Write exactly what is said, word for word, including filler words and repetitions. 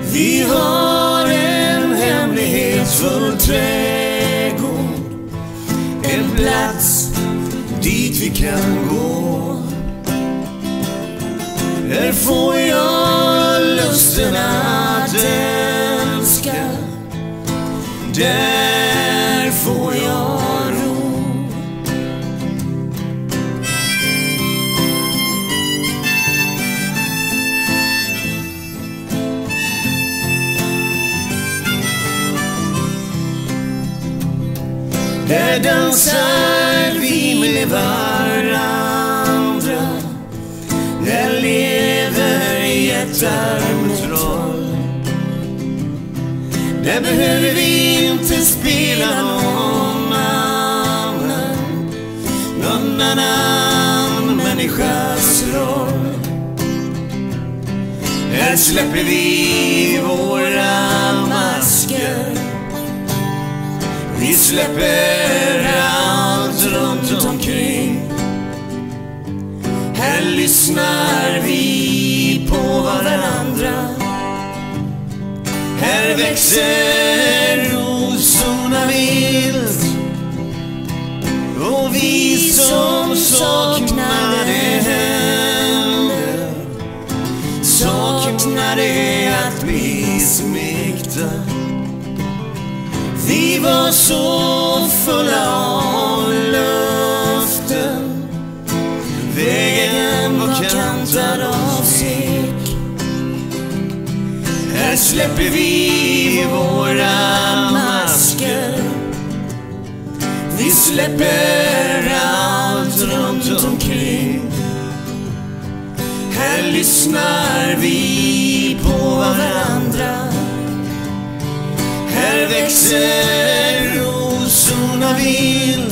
Vi har en hemlighetsfull trädgård, en plats dit vi kan gå. Där får jag lusten att älska, där får jag ro. Där dansar vi med varandra, där lever jättar med troll. Där behöver vi inte spela någon annan, någon annan människas roll. Här släpper vi våra masker, vi släpper allt runt omkring. Här lyssnar vi på varandra, här växer rosorna vilt. Och vi som saknade henne, saknade att bli smekta. Vi var så fulla av löften, vägen var kantad av svek. Här släpper vi våra masker, vi släpper allt runt omkring. Här lyssnar vi på varandra, här växer rosorna vilt.